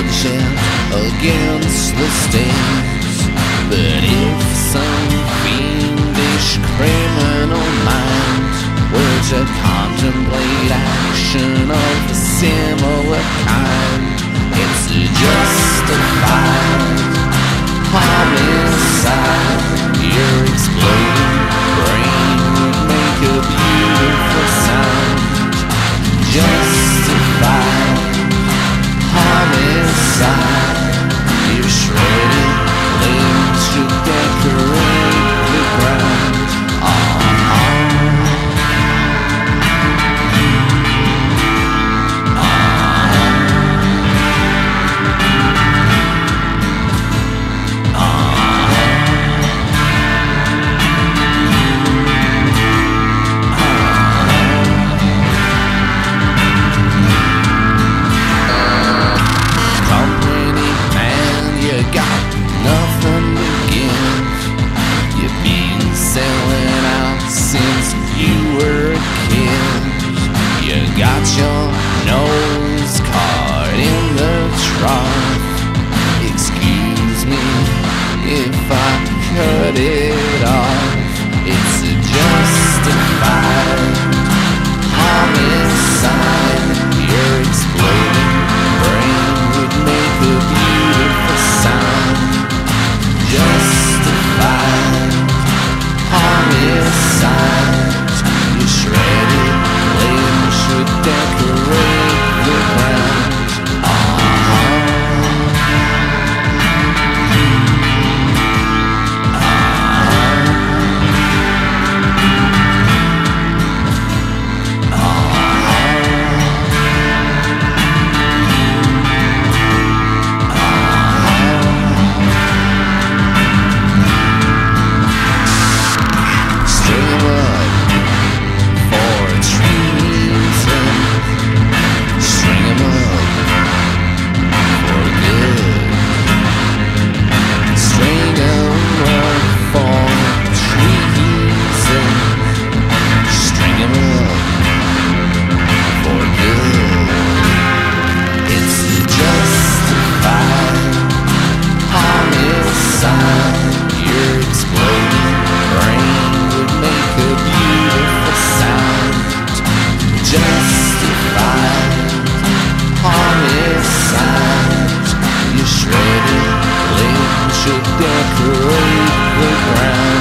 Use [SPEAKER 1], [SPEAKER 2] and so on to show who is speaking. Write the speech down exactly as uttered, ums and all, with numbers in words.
[SPEAKER 1] bloodshed against the states. But if some fiendish criminal mind were to contemplate action of a similar kind, it's justified homicide. Your exploding brain would make a beautiful sound. Justified homicide. Your shredded limbs should decorate the ground. Got your nose caught in the trough. Excuse me if I cut it off. It's a justified homicide. Your exploding brain would make a beautiful sound. Justified homicide. You shredded limbs should decorate the ground. Shredded limbs should decorate the ground.